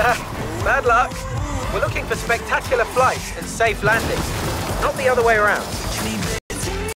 Bad luck. We're looking for spectacular flights and safe landings, not the other way around.